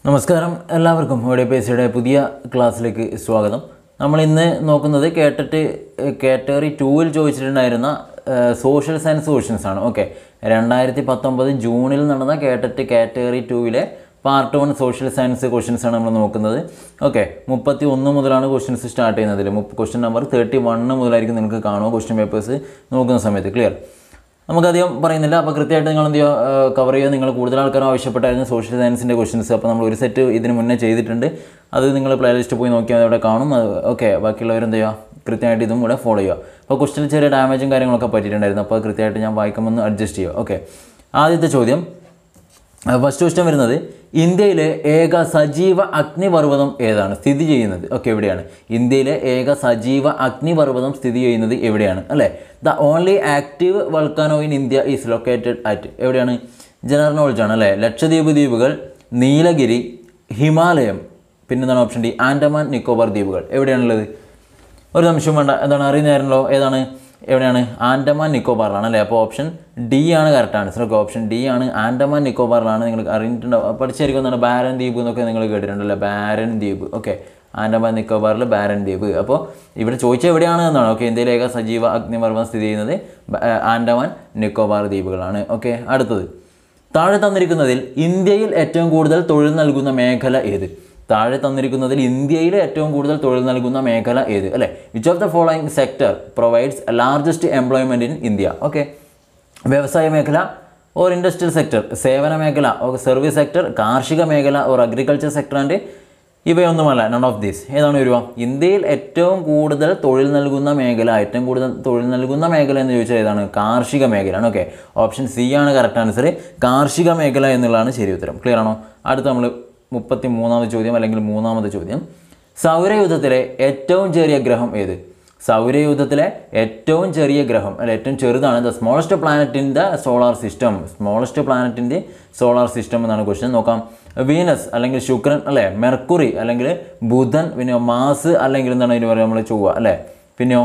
നമസ്കാരം എല്ലാവർക്കും ODPSയുടെ പുതിയ ക്ലാസ്സിലേക്ക് സ്വാഗതം. നമ്മൾ ഇന്ന് നോക്കുന്നത് KTET കാറ്റഗറി 2ൽ ചോദിച്ചിട്ടുണ്ടായിരുന്ന സോഷ്യൽ സയൻസ് ക്വസ്റ്റ്യൻസ് ആണ്. ഓക്കെ, 2019 ജൂണിൽ നടന്ന KTET കാറ്റഗറി 2ലെ Part 1 സോഷ്യൽ സയൻസ് ക്വസ്റ്റ്യൻസ് ആണ് നമ്മൾ നോക്കുന്നത്. ഓക്കെ, 31 മുതലാണ് ക്വസ്റ്റ്യൻസ് സ്റ്റാർട്ട് ചെയ്യുന്നതിൽ ക്വസ്റ്റ്യൻ നമ്പർ 31 മുതലായിരിക്കും നിങ്ങൾക്ക് കാണുമോ ക്വസ്റ്റ്യൻ പേപ്പേഴ്സ് നോക്കുന്ന സമയത്ത്. ക്ലിയർ? നമുക്കധികം പറയുന്നില്ല. അപ്പോൾ കൃത്യമായിട്ട് നിങ്ങൾ എന്ത് ചെയ്യുക, കവർ ചെയ്യുക. നിങ്ങൾ കൂടുതൽ ആൾക്കാർ ആവശ്യപ്പെട്ടായിരുന്നു സോഷ്യൽ സയൻസിൻ്റെ ക്വസ്റ്റ്യൻസ്. അപ്പോൾ നമ്മൾ ഒരു സെറ്റ് ഇതിന് മുന്നേ ചെയ്തിട്ടുണ്ട്. അത് നിങ്ങൾ പ്ലേലിസ്റ്റ് പോയി നോക്കിയാൽ അവിടെ കാണും. ഓക്കെ, ബാക്കിയുള്ളവർ എന്ത് ചെയ്യുക, കൃത്യമായിട്ട് ഇതും കൂടെ ഫോളോ ചെയ്യുക. അപ്പോൾ ക്വസ്റ്റ്യനിൽ ചെറിയ ഡാമേജും കാര്യങ്ങളൊക്കെ പറ്റിയിട്ടുണ്ടായിരുന്നു. അപ്പോൾ കൃത്യമായിട്ട് ഞാൻ വായിക്കുമ്പോൾ അഡ്ജസ്റ്റ് ചെയ്യുക. ഓക്കെ, ആദ്യത്തെ ചോദ്യം, ഫസ്റ്റ് ക്വസ്റ്റ്യൻ വരുന്നത്, ഇന്ത്യയിലെ ഏക സജീവ അഗ്നിപർവ്വതം ഏതാണ് സ്ഥിതി ചെയ്യുന്നത്? ഓക്കെ, എവിടെയാണ് ഇന്ത്യയിലെ ഏക സജീവ അഗ്നിപർവ്വതം സ്ഥിതി ചെയ്യുന്നത്? എവിടെയാണ് അല്ലേ? The only active volcano in India is located at, എവിടെയാണ്? ജനറൽ നോളജ് ആണ് അല്ലേ. ലക്ഷദ്വീപ് ദ്വീപുകൾ, നീലഗിരി, ഹിമാലയം, പിന്നെന്താണ് ഓപ്ഷൻ ഡി ആൻഡമാൻ നിക്കോബാർ ദ്വീപുകൾ. എവിടെയാണുള്ളത്? ഒരു നിമിഷം വേണ്ട, എന്താണ് അറിയുന്നതായിരുന്നല്ലോ. ഏതാണ്, എവിടെയാണ്? ആൻഡമാൻ നിക്കോബാറിലാണ് അല്ലേ. അപ്പോൾ ഓപ്ഷൻ ഡി ആണ് correct answer. Okay, option D ആണ്, ആൻഡമാൻ നിക്കോബാറിലാണ്. നിങ്ങൾ അറിഞ്ഞിട്ടുണ്ടാവും, പഠിച്ചായിരിക്കും. എന്താണ് ബാരൻ ദ്വീപ് എന്നൊക്കെ നിങ്ങൾ കേട്ടിട്ടുണ്ടല്ലോ, ബാരൻ ദ്വീപ്. ഓക്കെ, ആൻഡമാൻ നിക്കോബാറിൽ ബാരൻ ദ്വീപ്. അപ്പോൾ ഇവിടെ ചോദിച്ചാൽ എവിടെയാണ് എന്നാണ്. ഓക്കെ, ഇന്ത്യയിലെ ഏക സജീവ അഗ്നിപർവ്വതം സ്ഥിതി ചെയ്യുന്നത് ആൻഡമാൻ നിക്കോബാർ ദ്വീപുകളാണ്. ഓക്കെ, അടുത്തത്, താഴെ തന്നിരിക്കുന്നതിൽ ഇന്ത്യയിൽ ഏറ്റവും കൂടുതൽ തൊഴിൽ നൽകുന്ന മേഖല ഏത്? താഴെ തന്നിരിക്കുന്നതിൽ ഇന്ത്യയിൽ ഏറ്റവും കൂടുതൽ തൊഴിൽ നൽകുന്ന മേഖല ഏത് അല്ലേ? Which of the following sector provides largest employment in India? Okay, വ്യവസായ മേഖല ഓർ ഇൻഡസ്ട്രിയൽ സെക്ടർ, സേവന മേഖല ഓർ സർവീസ് സെക്ടർ, കാർഷിക മേഖല ഓർ അഗ്രികൾച്ചർ സെക്ടർ ആൻഡ് ഇവയൊന്നുമല്ല, നൺ ഓഫ് ദീസ്. ഏതാണ് വരിക? ഇന്ത്യയിൽ ഏറ്റവും കൂടുതൽ തൊഴിൽ നൽകുന്ന മേഖല, ഏറ്റവും കൂടുതൽ തൊഴിൽ നൽകുന്ന മേഖല എന്ന് ചോദിച്ചാൽ ഏതാണ്? കാർഷിക മേഖലയാണ്. ഓക്കെ, ഓപ്ഷൻ സി ആണ് കറക്റ്റ് ആൻസർ, കാർഷിക മേഖല എന്നുള്ളതാണ് ശരി ഉത്തരം. ക്ലിയർ ആണോ? അടുത്ത നമ്മൾ 33ാമത് ചോദ്യം അല്ലെങ്കിൽ 3ാമത് ചോദ്യം, സൗരയൂഥത്തിലെ ഏറ്റവും ചെറിയ ഗ്രഹം ഏത്? സൗരയൂഥത്തിലെ ഏറ്റവും ചെറിയ ഗ്രഹം അല്ലെ, ഏറ്റവും ചെറുതാണ്. The smallest planet in the solar system, smallest planet in the solar system എന്നാണ് ക്വസ്റ്റ്യൻ. നോക്കാം, വീനസ് അല്ലെങ്കിൽ ശുക്രൻ അല്ലേ, മെർക്കുറി അല്ലെങ്കിൽ ബുധൻ, പിന്നെയോ മാസ് അല്ലെങ്കിൽ എന്താണ് ഇതിന് പറയുക നമ്മൾ ചൊവ്വ അല്ലേ, പിന്നെയോ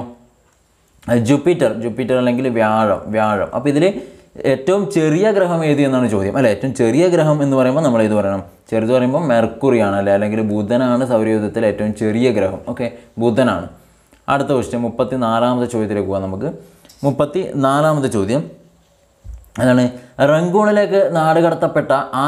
ജൂപ്പിറ്റർ അല്ലെങ്കിൽ വ്യാഴം. അപ്പോൾ ഇതിൽ ഏറ്റവും ചെറിയ ഗ്രഹം ഏത് എന്നാണ് ചോദ്യം അല്ലേ. ഏറ്റവും ചെറിയ ഗ്രഹം എന്ന് പറയുമ്പോൾ നമ്മൾ ഇത് പറയണം, ചെറുത് പറയുമ്പോൾ മെർക്കുറിയാണ് അല്ലേ, അല്ലെങ്കിൽ ബുധനാണ് സൗരയൂഥത്തിലെ ഏറ്റവും ചെറിയ ഗ്രഹം. ഓക്കെ, ബുധനാണ്. അടുത്ത ക്വസ്റ്റ്യൻ 34ാമത്തെ ചോദ്യത്തിലേക്ക് പോകാം നമുക്ക്. 34ാമത്തെ ചോദ്യം അതാണ്, റങ്കൂണിലേക്ക് നാടുകടത്തപ്പെട്ട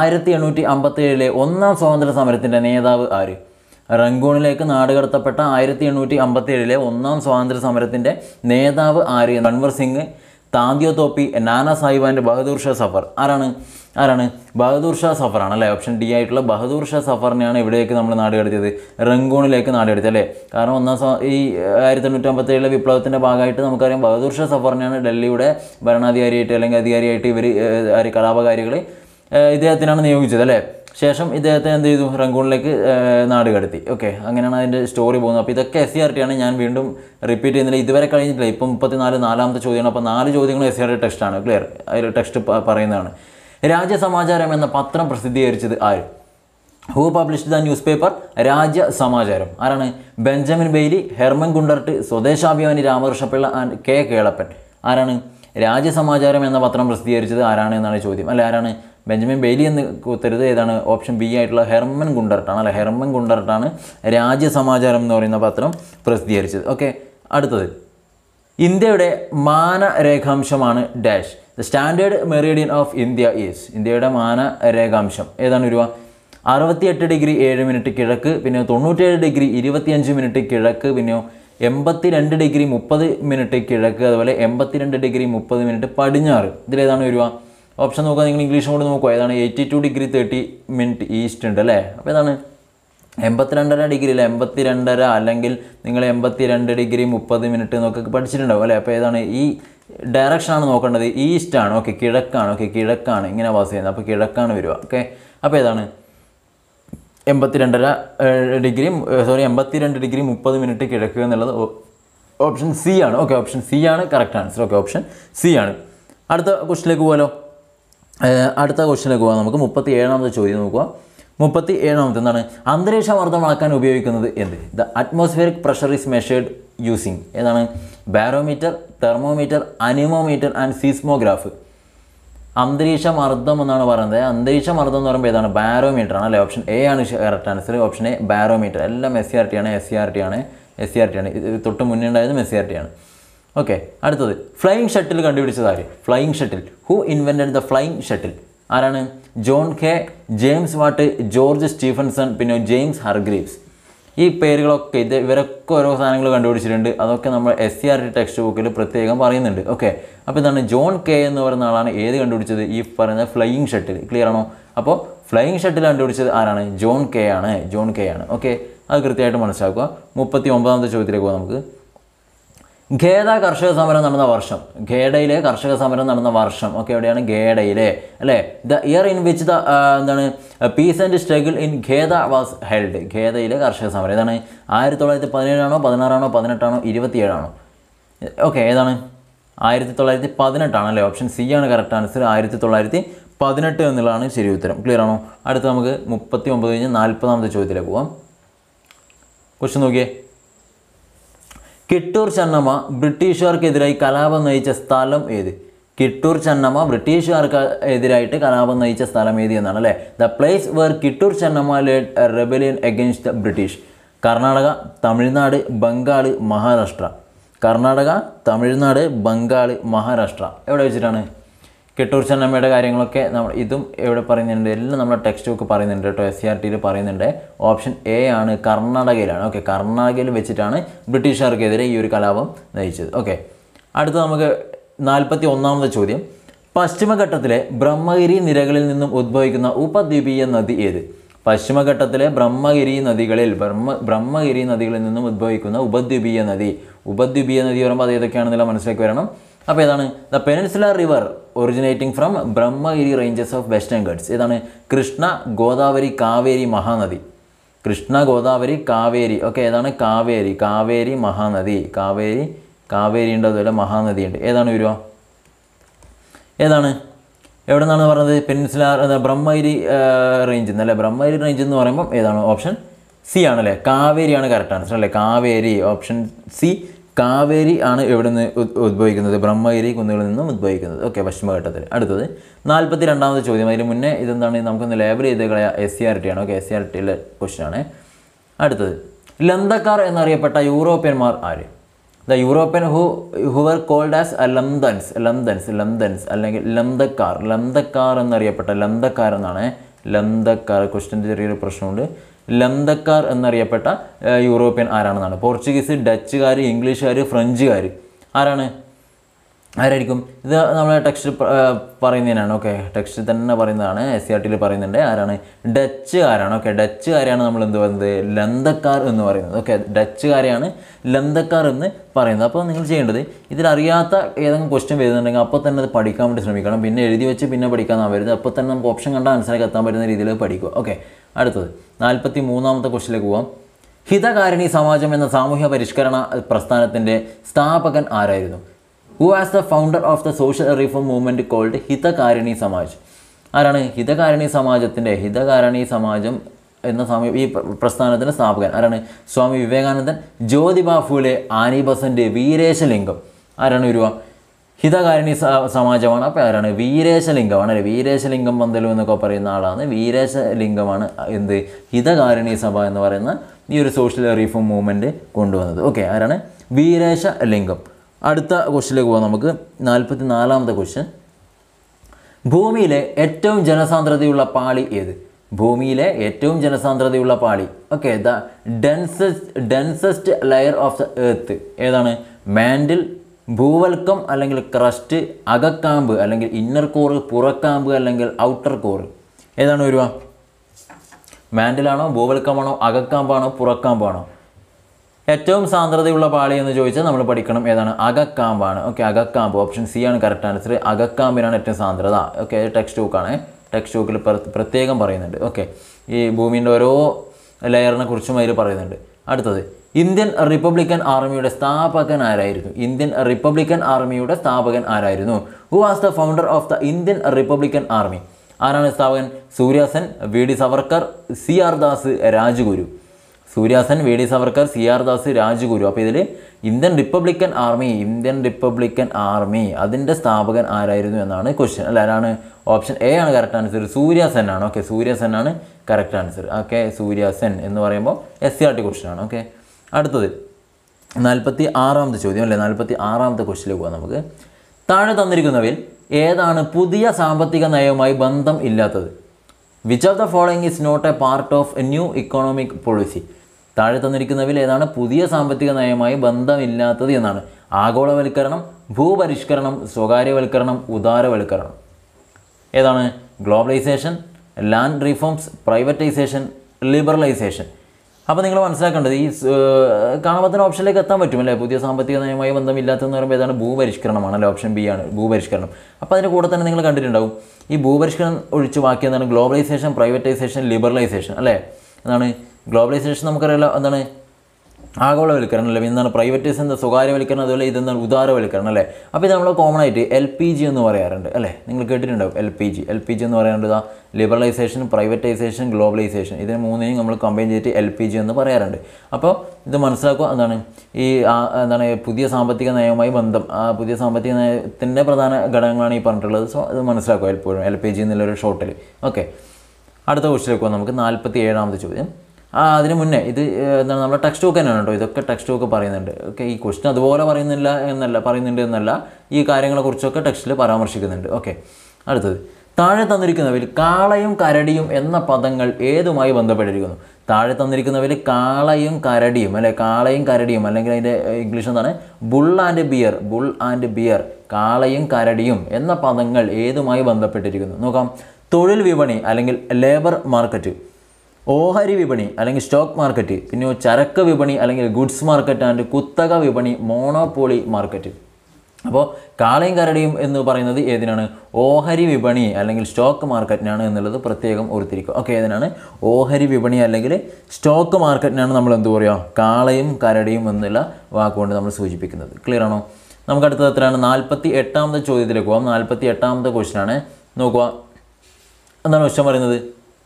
1857 ഒന്നാം സ്വാതന്ത്ര്യ സമരത്തിൻ്റെ നേതാവ് ആര്? റങ്കൂണിലേക്ക് നാടുകടത്തപ്പെട്ട 1857 ഒന്നാം സ്വാതന്ത്ര്യ സമരത്തിൻ്റെ നേതാവ് ആര്? അൻവർ സിംഗ്, താന്തിയോ തോപ്പി, നാനാ സാഹിബ് ആൻഡ് ബഹദൂർ ഷാ സഫർ. ആരാണ്? ബഹദൂർ ഷാ സഫറാണ് അല്ലേ. ഓപ്ഷൻ ഡി ആയിട്ടുള്ള ബഹദൂർ ഷാ സഫറിനെയാണ് ഇവിടേക്ക് നമ്മൾ നാടുകടത്തിയത്, റങ്കൂണിലേക്ക് നാടുകടത്തി അല്ലേ. കാരണം ഈ 1857 വിപ്ലവത്തിൻ്റെ ഭാഗമായിട്ട് നമുക്കറിയാം ബഹദൂർ ഷാ സഫറിനെയാണ് ഡൽഹിയുടെ ഭരണാധികാരിയായിട്ട് അല്ലെങ്കിൽ അധികാരിയായിട്ട് ഇവർ കലാപകാരികൾ ഇദ്ദേഹത്തിനാണ് നിയോഗിച്ചത് അല്ലേ. ശേഷം ഇദ്ദേഹത്തെ എന്ത് ചെയ്തു? റങ്കൂണിലേക്ക് നാടുകടത്തി. ഓക്കെ, അങ്ങനെയാണ് അതിൻ്റെ സ്റ്റോറി പോകുന്നത്. അപ്പോൾ ഇതൊക്കെ SCRT ആണ്, ഞാൻ വീണ്ടും റിപ്പീറ്റ് ചെയ്യുന്നില്ല, ഇതുവരെ കഴിഞ്ഞിട്ടില്ല. ഇപ്പം 34 ചോദ്യമാണ്. അപ്പോൾ 4 ചോദ്യങ്ങൾ SCRT ടെക്സ്റ്റാണ്. ക്ലിയർ? അതിൽ ടെക്സ്റ്റ് പറയുന്നതാണ്. രാജ്യസമാചാരം എന്ന പത്രം പ്രസിദ്ധീകരിച്ചത് ആര്? Who published the newspaper Rajyasamacharam? ആരാണ്? Benjamin Bailey, Hermann Gundert, Swadeshabhimani Ramakrishna Pillai and K Kelappan. ആരാണ്? രാജ്യസമാചാരം എന്ന പത്രം പ്രസിദ്ധീകരിച്ചത് ആരാണ് എന്നാണ് ചോദ്യം അല്ലെ. ആരാണ്? ബെഞ്ചമിൻ ബെയ്ലി എന്ന് കുത്തരുത്. ഏതാണ്? ഓപ്ഷൻ ബി ആയിട്ടുള്ള ഹെർമൻ ഗുണ്ടർട്ടാണ് അല്ലെ. ഹെർമൻ ഗുണ്ടർട്ടാണ് രാജ്യസമാചാരം എന്ന് പറയുന്ന പത്രം പ്രസിദ്ധീകരിച്ചത്. ഓക്കെ, അടുത്തത്, ഇന്ത്യയുടെ മാനരേഖാംശമാണ് dash. The standard meridian of India is. ഇന്ത്യയുടെ മാനരേഖാംശം ഏതാണ് വരിക? 68 ഡിഗ്രി 7 മിനിറ്റ് കിഴക്ക്, പിന്നെ 97 ഡിഗ്രി 25 മിനിറ്റ് കിഴക്ക്, പിന്നെ 82 ഡിഗ്രി 30 മിനിറ്റ് കിഴക്ക്, അതുപോലെ 82 ഡിഗ്രി 30 മിനിറ്റ് പടിഞ്ഞാറ്. ഇതിലേതാണ് വരിക? ഓപ്ഷൻ നോക്കുക, നിങ്ങൾ ഇംഗ്ലീഷും കൂടി നോക്കുക. ഏതാണ്? 82 ഡിഗ്രി 30 മിനിറ്റ് ഈസ്റ്റ് ഉണ്ട് അല്ലേ. അപ്പോൾ ഏതാണ്? 82.5 ഡിഗ്രി അല്ലേ, 82.5 അല്ലെങ്കിൽ നിങ്ങൾ 82 ഡിഗ്രി 30 മിനിറ്റ് എന്നൊക്കെ പഠിച്ചിട്ടുണ്ടാവും അല്ലേ. അപ്പോൾ ഏതാണ്? ഈ ഡയറക്ഷനാണ് നോക്കേണ്ടത്, ഈസ്റ്റ് ആണ്. ഓക്കെ, കിഴക്കാണ്. ഓക്കെ, കിഴക്കാണ് ഇങ്ങനെ പാസ് ചെയ്യുന്നത്, അപ്പോൾ കിഴക്കാണ് വരിക. ഓക്കെ, അപ്പോൾ ഏതാണ്? 82 ഡിഗ്രി 30 മിനിറ്റ് കിഴക്ക് എന്നുള്ളത് ഓപ്ഷൻ സി ആണ്. ഓക്കെ, ഓപ്ഷൻ സി ആണ് correct answer. Okay, option C ആണ്. അടുത്ത ക്വസ്റ്റിലേക്ക് പോകാമല്ലോ. അടുത്ത ക്വസ്റ്റിലേക്ക് പോകാം നമുക്ക്. 37ാമത്തെ ചോദ്യം നോക്കുക. 37ാമത്തെ എന്താണ്? അന്തരീക്ഷമർദ്ദം അളക്കാൻ ഉപയോഗിക്കുന്നത് എന്ത്? The atmospheric pressure is measured using. ഏതാണ്? Barometer, thermometer, anemometer and seismograph. അന്തരീക്ഷമർദ്ദം എന്നാണ് പറയുന്നത്. അന്തരീക്ഷമർദ്ദം എന്ന് പറയുമ്പോൾ ഏതാണ്? ബാരോമീറ്റർ ആണ് അല്ലേ? ഓപ്ഷൻ എ ആണ് correct answer. Option A barometer. എല്ലാം SCRT ആണ്. ഇത് തൊട്ട് മുന്നേ ഉണ്ടായതും SCRT ആണ്. ഓക്കെ, അടുത്തത് ഫ്ലൈയിങ് ഷട്ടിൽ കണ്ടുപിടിച്ചത് ആര്? Flying shuttle. Who invented the flying shuttle? ആരാണ്? John Kay, James Watt, George Stephenson, പിന്നെ ജെയിംസ് ഹർഗ്രീവ്സ്. ഈ പേരുകളൊക്കെ ഇവരൊക്കെ ഓരോ സാധനങ്ങൾ കണ്ടുപിടിച്ചിട്ടുണ്ട്. അതൊക്കെ നമ്മൾ SCRT ടെക്സ്റ്റ് ബുക്കിൽ പ്രത്യേകം പറയുന്നുണ്ട്. ഓക്കെ, അപ്പോൾ ഇതാണ് ജോൺ കെ എന്ന് പറയുന്ന ആളാണ് ഏത് കണ്ടുപിടിച്ചത്? ഈ പറയുന്ന ഫ്ലൈയിങ് ഷട്ടിൽ. ക്ലിയർ ആണോ? അപ്പോൾ ഫ്ലൈയിങ് ഷട്ടിൽ കണ്ടുപിടിച്ചത് ആരാണ്? ജോൺ കെ ആണ്. ഓക്കെ, അത് കൃത്യമായിട്ട് മനസ്സിലാക്കുക. 39ാമത്തെ ചോദ്യത്തിലേക്ക് പോകാം നമുക്ക്. ഖേദ കർഷക സമരം നടന്ന വർഷം. ഖേഡയിലെ കർഷക സമരം നടന്ന വർഷം. ഓക്കെ, എവിടെയാണ്? ഖേഡയിലെ അല്ലേ? The year in which the എന്താണ് peace and struggle in Kheda was held. ഖേദയിലെ കർഷക സമരം ഏതാണ്? 1917 ആണോ 16 ആണോ 18 ആണോ 27 ആണോ? ഓക്കെ, ഏതാണ്? 1918 ആണല്ലേ? ഓപ്ഷൻ സി ആണ് കറക്റ്റ് ആൻസർ. 1918 എന്നുള്ളതാണ് ശരി ഉത്തരം. ക്ലിയർ ആണോ? അടുത്ത് നമുക്ക് 39 കഴിഞ്ഞ് 40ാമത്തെ ചോദ്യത്തിലേക്ക് പോകാം. ക്വസ്റ്റ്യൻ നോക്കിയേ. കിട്ടൂർ ചെന്നമ്മ ബ്രിട്ടീഷുകാർക്കെതിരായി കലാപം നയിച്ച സ്ഥലം ഏത്? കിട്ടൂർ ചെന്നമ്മ ബ്രിട്ടീഷുകാർക്ക് എതിരായിട്ട് കലാപം നയിച്ച സ്ഥലം ഏത് എന്നാണ് അല്ലേ? The place where Kittur Chennamma led a rebellion against the British. Karnataka, Tamil Nadu, Bengal, Maharashtra. Karnataka, Tamil Nadu, Bengal, Maharashtra. എവിടെ വെച്ചിട്ടാണ്? കിട്ടൂർ ചെന്നമ്മയുടെ കാര്യങ്ങളൊക്കെ ഇതും എവിടെ പറയുന്നുണ്ട്? എല്ലാം നമ്മുടെ ടെക്സ്റ്റ് ബുക്ക് പറയുന്നുണ്ട് കേട്ടോ. SCRTയിൽ പറയുന്നുണ്ട്. ഓപ്ഷൻ എ ആണ്, കർണാടകയിലാണ്. ഓക്കെ, കർണാടകയിൽ വെച്ചിട്ടാണ് ബ്രിട്ടീഷുകാർക്കെതിരെ ഈ ഒരു കലാപം നയിച്ചത്. ഓക്കെ, അടുത്ത നമുക്ക് 41ാമത്തെ ചോദ്യം. പശ്ചിമഘട്ടത്തിലെ ബ്രഹ്മഗിരി നിരകളിൽ നിന്നും ഉദ്ഭവിക്കുന്ന ഉപദ്വീപീയ നദി ഏത്? പശ്ചിമഘട്ടത്തിലെ ബ്രഹ്മഗിരി നദികളിൽ നിന്നും ഉദ്ഭവിക്കുന്ന ഉപദ്വീപീയ നദി പറയുമ്പോൾ അത് ഏതൊക്കെയാണെന്നുള്ള മനസ്സിലേക്ക് വരണം. അപ്പോൾ ഏതാണ്? The peninsular river originating from Brahmagiri ranges of western Ghats. ഏതാണ്? കൃഷ്ണ, ഗോദാവരി, കാവേരി, മഹാനദി. കൃഷ്ണ, ഗോദാവരി, കാവേരി. ഓക്കെ, ഏതാണ്? കാവേരി മഹാനദി. കാവേരി ഉണ്ട്, അതുപോലെ മഹാനദി ഉണ്ട്. ഏതാണ് വരിക? ഏതാണ്? എവിടെ നിന്നാണ് പറഞ്ഞത്? പെനിൻസുലർ ബ്രഹ്മഗിരി റേഞ്ച് എന്നല്ലേ? ബ്രഹ്മഗിരി റേഞ്ച് എന്ന് പറയുമ്പോൾ ഏതാണ്? ഓപ്ഷൻ സി ആണല്ലേ? കാവേരിയാണ് കറക്റ്റ് ആൻസർ അല്ലേ? കാവേരി. ഓപ്ഷൻ സി, കാവേരി ആണ് എവിടെ നിന്ന് ഉദ്ഭവിക്കുന്നത്? ബ്രഹ്മഗിരി കുന്നുകളിൽ നിന്നും ഉദ്ഭവിക്കുന്നത്. ഓക്കെ, പശ്ചിമഘട്ടത്തിൽ. അടുത്തത് 42ാമത്തെ ചോദ്യം. അതിന് മുന്നേ ഇതെന്താണ്? നമുക്കൊന്ന് ലേബൽ ചെയ്ത് കളയാം. SCRT ആണ്. ഓക്കെ, SCRTയിലെ ക്വസ്റ്റ്യൻ ആണ്. അടുത്തത് ലന്തക്കാർ എന്നറിയപ്പെട്ട യൂറോപ്യന്മാർ ആര്? The European who were called as Landans അല്ലെങ്കിൽ ലന്തക്കാർ എന്നറിയപ്പെട്ട ലന്തക്കാർ എന്നാണ്. ക്വസ്റ്റ്യൻ്റെ ചെറിയൊരു പ്രശ്നമുണ്ട്. ലന്തക്കാർ എന്നറിയപ്പെട്ട യൂറോപ്യൻ ആരാണെന്നാണ്. പോർച്ചുഗീസ്, ഡച്ചുകാർ, ഇംഗ്ലീഷുകാർ, ഫ്രഞ്ചുകാർ. ആരായിരിക്കും? ഇത് നമ്മളെ ടെക്സ്റ്റ് പറയുന്നതിനാണ്. ഓക്കെ, ടെക്സ്റ്റ് തന്നെ പറയുന്നതാണ്. SCRTയിൽ പറയുന്നുണ്ട്. ആരാണ്? ഡച്ചുകാരാണ്. ഓക്കെ, ഡച്ചുകാരെയാണ് നമ്മൾ എന്ത് പറയുന്നത്? ലന്തക്കാർ എന്ന് പറയുന്നത്. ഓക്കെ, ഡച്ചുകാരെയാണ് ലന്തക്കാർ എന്ന് പറയുന്നത്. അപ്പോൾ നിങ്ങൾ ചെയ്യേണ്ടത്, ഇതിലറിയാത്ത ഏതെങ്കിലും ക്വസ്റ്റ്യൻ വരുന്നുണ്ടെങ്കിൽ അപ്പോൾ തന്നെ അത് പഠിക്കാൻ വേണ്ടി ശ്രമിക്കണം. പിന്നെ എഴുതി വെച്ച് പിന്നെ പഠിക്കാനാവരുത്. അപ്പോൾ തന്നെ നമുക്ക് ഓപ്ഷൻ കണ്ട ആൻസറിലേക്ക് എത്താൻ പറ്റുന്ന രീതിയിൽ പഠിക്കുക. ഓക്കെ, അടുത്തത് 43ാമത്തെ ക്വസ്റ്റ്യനിലേക്ക് പോകാം. ഹിതകാരിണി സമാജം എന്ന സാമൂഹ്യ പരിഷ്കരണ പ്രസ്ഥാനത്തിൻ്റെ സ്ഥാപകൻ ആരായിരുന്നു? Who was the founder of the social reform movement called Hitakarini Samaj? ആരാണ്? ഹിതകാരിണി സമാജം എന്ന ഈ പ്രസ്ഥാനത്തിൻ്റെ സ്ഥാപകൻ ആരാണ്? Swami Vivekanandan, Jyotiba Phule, Annie Besant, Veeresalingam. ആരാണ് വരിക? ഹിതകാരിണി സമാജമാണ്. അപ്പോൾ ആരാണ്? വീരേശലിംഗമാണ് അല്ലേ? വീരേശലിംഗം പന്തലു എന്നൊക്കെ പറയുന്ന ആളാണ്. വീരേശലിംഗമാണ് എന്ത്? ഹിതകാരിണി സഭ എന്ന് പറയുന്ന ഈ ഒരു സോഷ്യൽ റീഫോം മൂവ്മെൻറ്റ് കൊണ്ടുവന്നത്. ഓക്കെ, ആരാണ്? വീരേശലിംഗം. അടുത്ത ക്വസ്റ്റ്യനിലേക്ക് പോകാം നമുക്ക്. 44ാമത്തെ ക്വസ്റ്റ്യൻ. ഭൂമിയിലെ ഏറ്റവും ജനസാന്ദ്രതയുള്ള പാളി ഏത്? ഭൂമിയിലെ ഏറ്റവും ജനസാന്ദ്രതയുള്ള പാളി. Okay, the densest layer of the earth. ഏതാണ്? മാൻഡിൽ, ഭൂവൽക്കം അല്ലെങ്കിൽ ക്രസ്റ്റ്, അകക്കാമ്പ് അല്ലെങ്കിൽ ഇന്നർ കോറ്, പുറക്കാമ്പ് അല്ലെങ്കിൽ ഔട്ടർ കോറ്. ഏതാണ് വരിക? മാൻഡിലാണോ, ഭൂവൽക്കമാണോ, അകക്കാമ്പാണോ, പുറക്കാമ്പാണോ? ഏറ്റവും സാന്ദ്രതയുള്ള പാളി എന്ന് ചോദിച്ചാൽ നമ്മൾ പഠിക്കണം ഏതാണ്? അകക്കാമ്പാണ്. ഓക്കെ, അകക്കാമ്പ്. ഓപ്ഷൻ സി ആണ് കറക്റ്റ് ആൻസർ. അകക്കാമ്പിനാണ് ഏറ്റവും സാന്ദ്രത. ഓക്കെ, ടെക്സ്റ്റ് ബുക്കാണ്. ടെക്സ്റ്റ് ബുക്കിൽ പ്രത്യേകം പറയുന്നുണ്ട്. ഓക്കെ, ഈ ഭൂമിൻ്റെ ഓരോ ലെയറിനെ കുറിച്ചും അതിൽ പറയുന്നുണ്ട്. അടുത്തത് ഇന്ത്യൻ റിപ്പബ്ലിക്കൻ ആർമിയുടെ സ്ഥാപകൻ ആരായിരുന്നു? Who was the founder of the Indian republican army? ആരാണ് സ്ഥാപകൻ? Surya Sen, VD Savarkar, CR Das, Rajguru. Surya Sen, VD Savarkar, CR Das, Rajguru. അപ്പോൾ ഇതിൽ ഇന്ത്യൻ റിപ്പബ്ലിക്കൻ ആർമി അതിൻ്റെ സ്ഥാപകൻ ആരായിരുന്നു എന്നാണ് ക്വസ്റ്റ്യൻ. അല്ല, ആരാണ്? ഓപ്ഷൻ എ ആണ് കറക്റ്റ് ആൻസർ. സൂര്യ സെൻ ആണ്. ഓക്കെ, സൂര്യ സെൻ ആണ് correct answer. Okay, Surya Sen എന്ന് പറയുമ്പോൾ SCRT ക്വസ്റ്റ്യൻ ആണ്. ഓക്കെ, അടുത്തത് 46ാമത്തെ ചോദ്യം അല്ലേ, 46ാമത്തെ ക്വസ്റ്റ്യനിലേക്ക് പോകാം നമുക്ക്. താഴെ തന്നിരിക്കുന്നവയിൽ ഏതാണ് പുതിയ സാമ്പത്തിക നയവുമായി ബന്ധം ഇല്ലാത്തത്? Which of the following is not a part of a new economic policy? താഴെ തന്നിരിക്കുന്നവയിൽ ഏതാണ് പുതിയ സാമ്പത്തിക നയവുമായി ബന്ധമില്ലാത്തത് എന്നാണ്. ആഗോളവൽക്കരണം, ഭൂപരിഷ്കരണം, സ്വകാര്യവൽക്കരണം, ഉദാരവൽക്കരണം. ഏതാണ്? Globalisation, land reforms, privatisation, liberalisation. അപ്പോൾ നിങ്ങൾ മനസ്സിലാക്കേണ്ടത് ഈ കാണാൻ ഓപ്ഷനിലേക്ക് എത്താൻ പറ്റും അല്ലേ? പുതിയ സാമ്പത്തിക നയവുമായി ബന്ധമില്ലാത്തതെന്ന് പറയുമ്പോൾ ഏതാണ്? ഭൂപരിഷ്കരണമാണ് അല്ലേ? ഓപ്ഷൻ ബി ആണ് ഭൂപരിഷ്കരണം. അപ്പോൾ അതിൻ്റെ കൂടെ തന്നെ നിങ്ങൾ കണ്ടിട്ടുണ്ടാവും ഈ ഭൂപരിഷ്കരണം ഒഴിച്ച് ബാക്കി എന്താണ്? ഗ്ലോബലൈസേഷൻ, പ്രൈവറ്റൈസേഷൻ, ലിബറലൈസേഷൻ അല്ലേ? എന്താണ് ഗ്ലോബലൈസേഷൻ? നമുക്കറിയാലോ എന്താണ്? ആഗോളവൽക്കരണം അല്ലേ? എന്താണ് പ്രൈവറ്റൈസേഷൻ? സ്വകാര്യവൽക്കരണം. അതുപോലെ ഇതെന്താണ്? ഉദാരവൽക്കരണം അല്ലേ? അപ്പോൾ ഇത് നമ്മൾ കോമൺ ആയിട്ട് LPG എന്ന് പറയാറുണ്ട് അല്ലേ? നിങ്ങൾ കേട്ടിട്ടുണ്ടാവും LPG എന്ന് പറയാറുണ്ട്. ഇതാ ലിബറലൈസേഷൻ, പ്രൈവറ്റൈസേഷൻ, ഗ്ലോബലൈസേഷൻ, ഇതിന് മൂന്നിനെയും നമ്മൾ കമ്പൈൻ ചെയ്തിട്ട് LPG എന്ന് പറയാറുണ്ട്. അപ്പോൾ ഇത് മനസ്സിലാക്കുക എന്താണ് ഈ എന്താണ് പുതിയ സാമ്പത്തിക നയവുമായി ബന്ധം, പുതിയ സാമ്പത്തിക നയത്തിൻ്റെ പ്രധാന ഘടകങ്ങളാണ് ഈ പറഞ്ഞിട്ടുള്ളത്. സോ ഇത് മനസ്സിലാക്കുക എപ്പോഴും LPG എന്നുള്ളൊരു ഷോർട്ടിൽ. ഓക്കെ, അടുത്ത ക്വസ്റ്റിലേക്ക് പോകാം നമുക്ക്. 47ാമത്തെ ചോദ്യം. അതിന് മുന്നേ ഇത് എന്താണ് നമ്മുടെ ടെക്സ്റ്റ് ബുക്ക് തന്നെയാണ് കേട്ടോ. ഇതൊക്കെ ടെക്സ്റ്റ് ബുക്ക് പറയുന്നുണ്ട്. ഓക്കെ, ഈ ക്വസ്റ്റ്യൻ അതുപോലെ പറയുന്നുണ്ട് എന്നല്ല, ഈ കാര്യങ്ങളെക്കുറിച്ചൊക്കെ ടെക്സ്റ്റിൽ പരാമർശിക്കുന്നുണ്ട്. ഓക്കെ, അടുത്തത് താഴെ തന്നിരിക്കുന്നവയിൽ കാളയും കരടിയും എന്ന പദങ്ങൾ ഏതുമായി ബന്ധപ്പെട്ടിരിക്കുന്നു? താഴെ തന്നിരിക്കുന്നവയിൽ കാളയും കരടിയും അല്ലെ, കാളയും കരടിയും അല്ലെങ്കിൽ അതിൻ്റെ ഇംഗ്ലീഷ് എന്താണ്? ബുൾ ആൻഡ് ബിയർ, കാളയും കരടിയും എന്ന പദങ്ങൾ ഏതുമായി ബന്ധപ്പെട്ടിരിക്കുന്നു? നോക്കാം. തൊഴിൽ വിപണി അല്ലെങ്കിൽ ലേബർ മാർക്കറ്റ്, ഓഹരി വിപണി അല്ലെങ്കിൽ സ്റ്റോക്ക് മാർക്കറ്റ്, പിന്നെ ചരക്ക് വിപണി അല്ലെങ്കിൽ ഗുഡ്സ് മാർക്കറ്റ് ആൻഡ് കുത്തക വിപണി, മോണോപോളി മാർക്കറ്റ്. അപ്പോൾ കാളയും കരടിയും എന്ന് പറയുന്നത് ഏതിനാണ്? ഓഹരി വിപണി അല്ലെങ്കിൽ സ്റ്റോക്ക് മാർക്കറ്റിനാണ് എന്നുള്ളത് പ്രത്യേകം ഓർത്തിരിക്കുക. ഓക്കെ, ഏതിനാണ്? ഓഹരി വിപണി അല്ലെങ്കിൽ സ്റ്റോക്ക് മാർക്കറ്റിനാണ് നമ്മൾ എന്ത് പറയുക? കാളയും കരടിയും എന്നുള്ള വാക്കുകൊണ്ട് നമ്മൾ സൂചിപ്പിക്കുന്നത്. ക്ലിയർ ആണോ? നമുക്ക് അടുത്തത് എത്രയാണ്? 48ാമത്തെ ചോദ്യത്തിലേക്ക് പോകാം. 48ാമത്തെ ക്വസ്റ്റ്യനാണ്. നോക്കുക, എന്താണ് ക്വസ്റ്റ്യൻ പറയുന്നത്?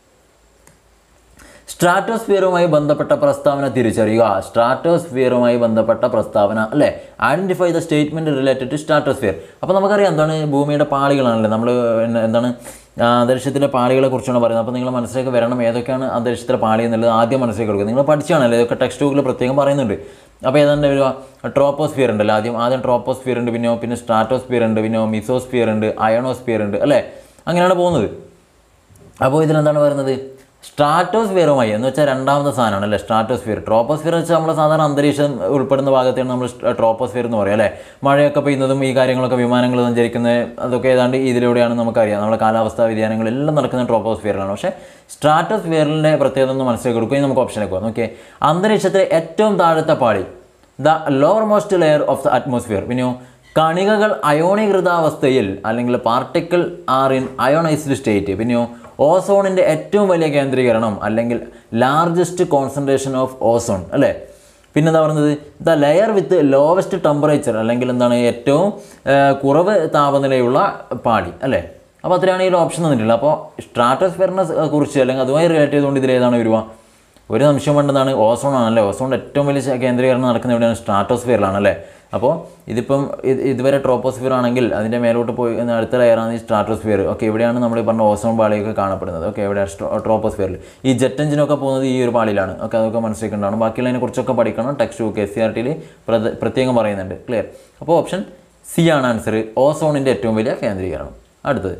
സ്ട്രാറ്റോസ്ഫിയറുമായി ബന്ധപ്പെട്ട പ്രസ്താവന തിരിച്ചറിയുക. സ്ട്രാറ്റോസ്ഫിയറുമായി ബന്ധപ്പെട്ട പ്രസ്താവന അല്ലേ? Identify the statement related to stratosphere. അപ്പോൾ നമുക്കറിയാം എന്താണ് ഭൂമിയുടെ പാളികളാണല്ലേ, നമ്മൾ എന്താണ് അന്തരീക്ഷത്തിലെ പാളികളെ കുറിച്ചാണ് പറയുന്നത്. അപ്പോൾ നിങ്ങൾ മനസ്സിലേക്ക് വരണം ഏതൊക്കെയാണ് അന്തരീക്ഷത്തിലെ പാളി എന്നുള്ളത് ആദ്യം മനസ്സിലേക്ക് കൊടുക്കുക. നിങ്ങൾ പഠിച്ചാണല്ലേ, ഇതൊക്കെ ടെക്സ്റ്റ് ബുക്കിൽ പ്രത്യേകം പറയുന്നുണ്ട്. അപ്പോൾ ഏതാണ്ട് വരിക? ട്രോപ്പോസ്ഫിയർ ഉണ്ടല്ലോ, ആദ്യം ട്രോപ്പോസ്ഫിയർ ഉണ്ട്, പിന്നെ സ്ട്രാറ്റോസ്ഫിയർ ഉണ്ട്, പിന്നെ മിസോസ്ഫിയർ ഉണ്ട്, അയണോസ്ഫിയർ ഉണ്ട് അല്ലേ? അങ്ങനെയാണ് പോകുന്നത്. അപ്പോൾ ഇതിലെന്താണ് പറയുന്നത്? സ്ട്രാറ്റോസ്ഫിയറുമായി എന്ന് വെച്ചാൽ രണ്ടാമത്തെ സാധനമാണ് അല്ലേ സ്ട്രാറ്റോസ്ഫിയർ. ട്രോപ്പോസ്ഫിയർ എന്ന് വെച്ചാൽ നമ്മൾ സാധാരണ അന്തരീക്ഷം ഉൾപ്പെടുന്ന ഭാഗത്തെയാണ് നമ്മൾ ട്രോപ്പോസ്ഫിയർ എന്ന് പറയുക അല്ലേ? മഴയൊക്കെ പെയ്യുന്നതും ഈ കാര്യങ്ങളൊക്കെ വിമാനങ്ങൾ സഞ്ചരിക്കുന്നത് അതൊക്കെ ഏതാണ്ട് ഇതിലൂടെയാണ് നമുക്കറിയാം. നമ്മുടെ കാലാവസ്ഥാ വ്യതിയാനങ്ങളെല്ലാം നടക്കുന്ന ട്രോപ്പോസ്ഫിയറിലാണ്. പക്ഷേ സ്ട്രാറ്റോസ്ഫിയറിൻ്റെ പ്രത്യേകത ഒന്ന് മനസ്സിലാക്കി കൊടുക്കുകയും നമുക്ക് ഓപ്ഷനിലേക്ക് പോകാം. ഓക്കെ, അന്തരീക്ഷത്തിലെ ഏറ്റവും താഴത്തെ പാളി, the lower most layer of the atmosphere. പിന്നെയോ കണികകൾ അയോണീകൃതാവസ്ഥയിൽ അല്ലെങ്കിൽ particle are in ionised state. പിന്നെയോ ഓസോണിൻ്റെ ഏറ്റവും വലിയ കേന്ദ്രീകരണം അല്ലെങ്കിൽ ലാർജസ്റ്റ് കോൺസെൻട്രേഷൻ ഓഫ് ഓസോൺ അല്ലേ? പിന്നെന്താ പറയുന്നത്? The layer with lowest temperature അല്ലെങ്കിൽ എന്താണ് ഏറ്റവും കുറവ് താപനിലയുള്ള പാളി അല്ലേ? അപ്പോൾ അത്രയാണ് ഈ ഓപ്ഷൻ തന്നിട്ടുള്ളത്. അപ്പോൾ സ്ട്രാറ്റോസ്ഫിയറിനെ കുറിച്ച് അല്ലെങ്കിൽ അതുമായി റിലേറ്റ് ചെയ്തുകൊണ്ട് ഇതിലേതാണ് വരിക? ഒരു നിമിഷം വേണ്ടതാണ് ഓസോൺ ആണല്ലേ. ഓസോണിൻ്റെ ഏറ്റവും വലിയ കേന്ദ്രീകരണം നടക്കുന്ന എവിടെയാണ്? സ്ട്രാറ്റോസ്ഫിയറിലാണല്ലേ. അപ്പോൾ ഇതിപ്പം ഇതുവരെ ട്രോപ്പോസ്ഫിയർ ആണെങ്കിൽ അതിൻ്റെ മേലോട്ട് പോയി അടുത്ത ലെയറാണ് ഈ സ്ട്രാറ്റോസ്ഫിയർ. ഓക്കെ, ഇവിടെയാണ് നമ്മൾ ഈ പറഞ്ഞ ഓസോൺ പാളിയൊക്കെ കാണപ്പെടുന്നത്. ഓക്കെ, ഇവിടെ ട്രോപ്പോസ്ഫിയറിൽ ഈ ജെറ്റ് എഞ്ചിനൊക്കെ പോകുന്നത് ഈ ഒരു പാളിയിലാണ്. ഓക്കെ, അതൊക്കെ മനസ്സിലാക്കേണ്ടതാണ്. ബാക്കിയുള്ളതിനെ കുറിച്ചൊക്കെ പഠിക്കണം. ടെക്സ്റ്റ് ബുക്ക് SCRTയിൽ പ്രത്യേകം പറയുന്നുണ്ട്. ക്ലിയർ? അപ്പോൾ ഓപ്ഷൻ സി ആണ് ആൻസർ, ഓസോണിൻ്റെ ഏറ്റവും വലിയ കേന്ദ്രീകരണം. അടുത്തത്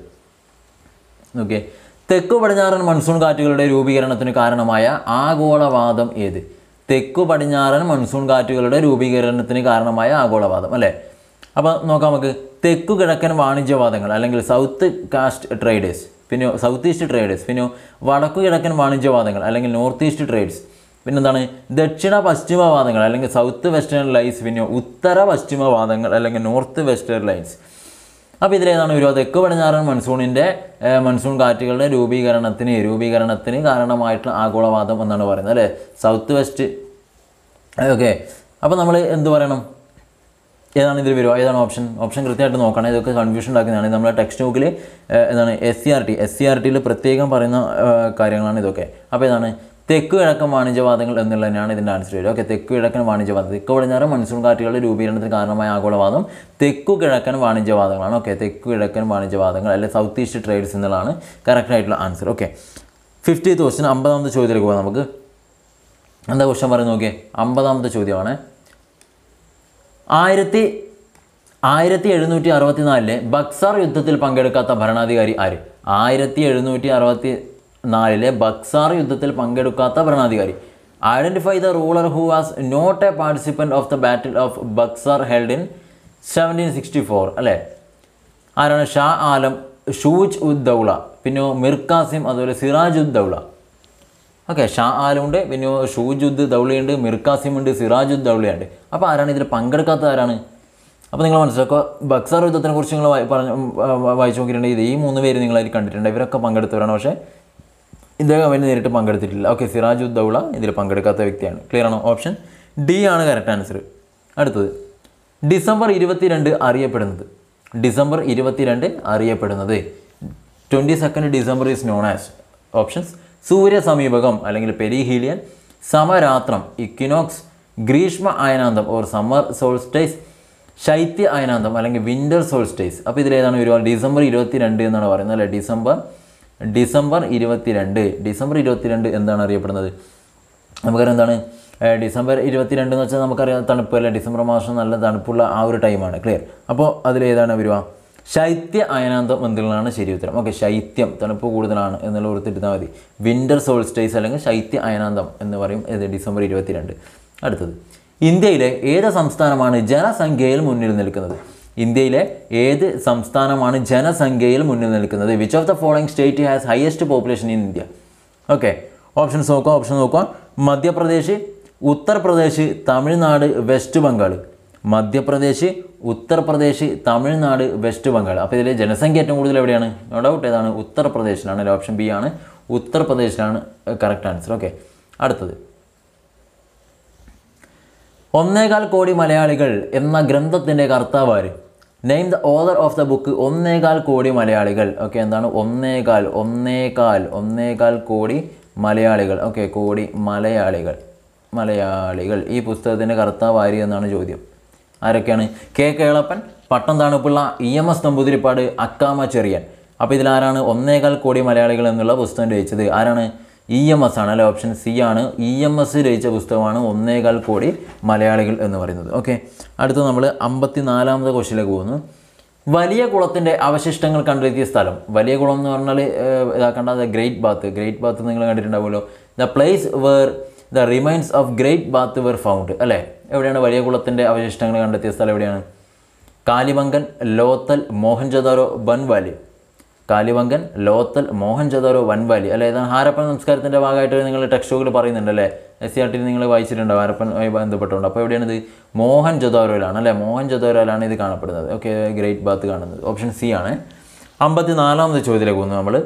ഓക്കെ, തെക്കു പടിഞ്ഞാറൻ മൺസൂൺ കാറ്റുകളുടെ രൂപീകരണത്തിന് കാരണമായ ആഗോളവാദം ഏത്? തെക്കു പടിഞ്ഞാറൻ മൺസൂൺ കാറ്റുകളുടെ രൂപീകരണത്തിന് കാരണമായ ആഗോളവാദം അല്ലേ? അപ്പോൾ നോക്കാം നമുക്ക്. തെക്കു കിഴക്കൻ വാണിജ്യവാദങ്ങൾ അല്ലെങ്കിൽ സൗത്ത് കാസ്റ്റ് ട്രേഡേഴ്സ്, പിന്നെ സൗത്ത് ഈസ്റ്റ് ട്രേഡേഴ്സ്, പിന്നെ വടക്കു കിഴക്കൻ വാണിജ്യവാദങ്ങൾ അല്ലെങ്കിൽ നോർത്ത് ഈസ്റ്റ് ട്രേഡ്സ്, പിന്നെന്താണ് ദക്ഷിണ പശ്ചിമവാദങ്ങൾ അല്ലെങ്കിൽ സൗത്ത് വെസ്റ്റേൺ ലൈൻസ്, പിന്നെ ഉത്തര പശ്ചിമവാദങ്ങൾ അല്ലെങ്കിൽ നോർത്ത് വെസ്റ്റേൺ ലൈൻസ്. അപ്പോൾ ഇതിലേതാണ് ഒരു തെക്കു പടിഞ്ഞാറൻ മൺസൂൺ കാറ്റുകളുടെ രൂപീകരണത്തിന് കാരണമായിട്ടുള്ള ആഗോളവാദം എന്നാണ് പറയുന്നത് അല്ലേ? South west. ഓക്കെ, അപ്പോൾ നമ്മൾ എന്ത് പറയണം? ഏതാണ് ഇതിൽ വരുക? ഏതാണ് ഓപ്ഷൻ കൃത്യമായിട്ട് നോക്കണം. ഇതൊക്കെ കൺഫ്യൂഷൻ ഉണ്ടാക്കുന്നതാണ്. നമ്മളെ ടെക്സ്റ്റ് ബുക്കിൽ എന്താണ് SCRTയിൽ പ്രത്യേകം പറയുന്ന കാര്യങ്ങളാണ് ഇതൊക്കെ. അപ്പോൾ ഏതാണ്? തെക്ക് കിഴക്കൻ വാണിജ്യവാദങ്ങൾ എന്നുള്ളതിനാണ് ഇതിൻ്റെ ആൻസർ വരിക. ഓക്കെ, തെക്ക് കിഴക്കൻ വാണിജ്യവാദം, തെക്ക് പടിഞ്ഞാറ് മൺസൂൺ കാറ്റുകളുടെ രൂപീകരണത്തിന് കാരണമായ ആഗോളവാദം തെക്കു കിഴക്കൻ വാണിജ്യവാദങ്ങളാണ്. ഓക്കെ, തെക്ക് കിഴക്കൻ വാണിജ്യവാദങ്ങൾ അല്ലെങ്കിൽ സൗത്ത് ഈസ്റ്റ് ട്രേഡ്സ് എന്നുള്ളതാണ് കറക്റ്റ് ആയിട്ടുള്ള ആൻസർ. ഓക്കെ, 50th ക്വസ്റ്റ്യൻ, 50ാമത്തെ ചോദ്യത്തിലേക്ക് പോകാം നമുക്ക്. എന്താ ക്വസ്റ്റ്യൻ പറയുന്നത് നോക്കിയേ, 50ാമത്തെ ചോദ്യമാണ്. 1764 ബക്സാർ യുദ്ധത്തിൽ പങ്കെടുക്കാത്ത ഭരണാധികാരി ആര്? 1764 ബക്സാർ യുദ്ധത്തിൽ പങ്കെടുക്കാത്ത ഭരണാധികാരി. Identify the ruler who was not a participant of the battle of Buxar held in 1764. അല്ലേ, ആരാണ്? ഷാ ആലം, ഷൂജ് ഉദ് ദൗള, പിന്നെ മിർ കാസിം, അതുപോലെ സിറാജ് ഉദ് ദൗള. ഓക്കെ, ഷാ ആലമുണ്ട്, പിന്നെ ഷൂജ് ഉദ് ദൗളയുണ്ട്, മിർ കാസിം ഉണ്ട്, സിറാജ് ഉദ് ദൗളയുണ്ട്. അപ്പോൾ ആരാണ് ഇതിൽ പങ്കെടുക്കാത്ത ആരാണ്? അപ്പോൾ നിങ്ങൾ മനസ്സിലാക്കുക, ബക്സാർ യുദ്ധത്തിനെ കുറിച്ച് നിങ്ങൾ വായിച്ചു നോക്കിയിട്ടുണ്ടെങ്കിൽ ഈ 3 പേര് നിങ്ങളായിട്ട് കണ്ടിട്ടുണ്ട്. ഇവരൊക്കെ പങ്കെടുത്തവരാണ്, പക്ഷേ ഇദ്ദേഹം അവന് നേരിട്ട് പങ്കെടുത്തിട്ടില്ല. ഓക്കെ, സിറാജ് ഉദ് ദൗള ഇതിൽ പങ്കെടുക്കാത്ത വ്യക്തിയാണ്. ക്ലിയർ ആണോ? ഓപ്ഷൻ ഡി ആണ് കറക്റ്റ് ആൻസർ. അടുത്തത്, ഡിസംബർ 22 അറിയപ്പെടുന്നത്. ഡിസംബർ 22 അറിയപ്പെടുന്നത് 22nd December is known as. Options: സൂര്യ സമീപകം അല്ലെങ്കിൽ പെരിഹീലിയൻ, സമരാത്രം ഇക്വിനോക്സ്, ഗ്രീഷ്മ അയനാന്തം ഓർ സമ്മർ സോൾസ്റ്റൈസ്, ശൈത്യ അയനാന്തം അല്ലെങ്കിൽ വിൻ്റർ സോൾസ്റ്റൈസ്. അപ്പോൾ ഇതിലേതാണ് ഒരു ഡിസംബർ 22 എന്നാണ് പറയുന്നത് അല്ലേ? ഡിസംബർ 22 എന്താണ് അറിയപ്പെടുന്നത്? നമുക്കറിയാം എന്താണ് ഡിസംബർ 22 എന്ന് വെച്ചാൽ നമുക്കറിയാം തണുപ്പ് അല്ലേ, ഡിസംബർ മാസം നല്ല തണുപ്പുള്ള ആ ഒരു ടൈമാണ്. ക്ലിയർ? അപ്പോൾ അതിലേതാണ് വരിക? ശൈത്യ അയനാന്തം എന്നുള്ളതാണ് ശരി ഉത്തരം. ഓക്കെ, ശൈത്യം തണുപ്പ് കൂടുതലാണ് എന്നുള്ള ഓർത്തിരുന്നാൽ മതി. വിൻ്റർ സോൾസ്റ്റൈസ് അല്ലെങ്കിൽ ശൈത്യ അയനാന്തം എന്ന് പറയും ഡിസംബർ 22. അടുത്തത്, ഇന്ത്യയിലെ ഏത് സംസ്ഥാനമാണ് ജനസംഖ്യയിൽ മുന്നിൽ നിൽക്കുന്നത്? ഇന്ത്യയിലെ ഏത് സംസ്ഥാനമാണ് ജനസംഖ്യയിൽ മുന്നിൽ നിൽക്കുന്നത്? Which of the following state has highest population in India? Okay, option നോക്കുക. മധ്യപ്രദേശ്, ഉത്തർപ്രദേശ്, തമിഴ്നാട്, വെസ്റ്റ് ബംഗാൾ. മധ്യപ്രദേശ്, ഉത്തർപ്രദേശ്, തമിഴ്നാട്, വെസ്റ്റ് ബംഗാൾ. അപ്പോൾ ഇതിൽ ജനസംഖ്യ ഏറ്റവും കൂടുതൽ എവിടെയാണ്? നോ ഡൗട്ട് ഏതാണ്? ഉത്തർപ്രദേശിലാണ്. ഓപ്ഷൻ ബി ആണ്, ഉത്തർപ്രദേശിലാണ് കറക്റ്റ് ആൻസർ. ഓക്കെ, അടുത്തത്, 1.25 കോടി മലയാളികൾ എന്ന ഗ്രന്ഥത്തിൻ്റെ കർത്താവ് ആര്? Name the author of the book 1.25 കോടി മലയാളികൾ. ഓക്കെ, എന്താണ് 1.25 കോടി മലയാളികൾ? ഓക്കെ, കോടി മലയാളികൾ ഈ പുസ്തകത്തിൻ്റെ കർത്താവ് ആര് എന്നാണ് ചോദ്യം. ആരൊക്കെയാണ്? K Kelappan, Pattom Thanu Pillai, EMS Namboodiripad, Accamma Cherian. അപ്പോൾ ഇതിലാരാണ് 1.25 കോടി മലയാളികൾ എന്നുള്ള പുസ്തകം രചിച്ചത്? ആരാണ്? EMS ആണ് അല്ലേ? ഓപ്ഷൻ സി ആണ്. EMS രചിച്ച പുസ്തകമാണ് 1.25 കോടി മലയാളികൾ എന്ന് പറയുന്നത്. ഓക്കെ, അടുത്ത് നമ്മൾ 54ാമത്തെ ക്വസ്റ്റ്യനിലേക്ക് പോകുന്നു. വലിയ കുളത്തിൻ്റെ അവശിഷ്ടങ്ങൾ കണ്ടെത്തിയ സ്ഥലം. വലിയ കുളം എന്ന് പറഞ്ഞാൽ ഇതാക്കേണ്ട ഗ്രേറ്റ് ബാത്ത് നിങ്ങൾ കണ്ടിട്ടുണ്ടാവുമല്ലോ. The place where the remains of great bath were found. അല്ലേ, എവിടെയാണ് വലിയ കുളത്തിൻ്റെ അവശിഷ്ടങ്ങൾ കണ്ടെത്തിയ സ്ഥലം? എവിടെയാണ്? കാലിബംഗൻ, ലോത്തൽ, മോഹൻജദാരോ, ബൻവാലി. കാലിബംഗൻ, ലോത്തൽ, മോഹൻജദാരോ, വൻവാലി. അല്ലേ, ഇതാണ് ഹാരപ്പൻ സംസ്കാരത്തിൻ്റെ ഭാഗമായിട്ട് നിങ്ങൾ ടെക്സ്റ്റ് ബുക്കിൽ പറയുന്നുണ്ടല്ലേ? SCRT നിങ്ങൾ വായിച്ചിട്ടുണ്ടാവും ഹാരപ്പനുമായി ബന്ധപ്പെട്ടുകൊണ്ട്. അപ്പോൾ എവിടെയാണിത്? മോഹൻജദാരോയിലാണ് അല്ലേ? മോഹൻജദാരോയിലാണ് ഇത് കാണപ്പെടുന്നത്. ഓക്കെ, ഗ്രേറ്റ് ബാത്ത് കാണുന്നത്. ഓപ്ഷൻ സി ആണ്. 54ാമത്തെ ചോദ്യത്തിലേക്ക് പോകുന്നു നമ്മൾ.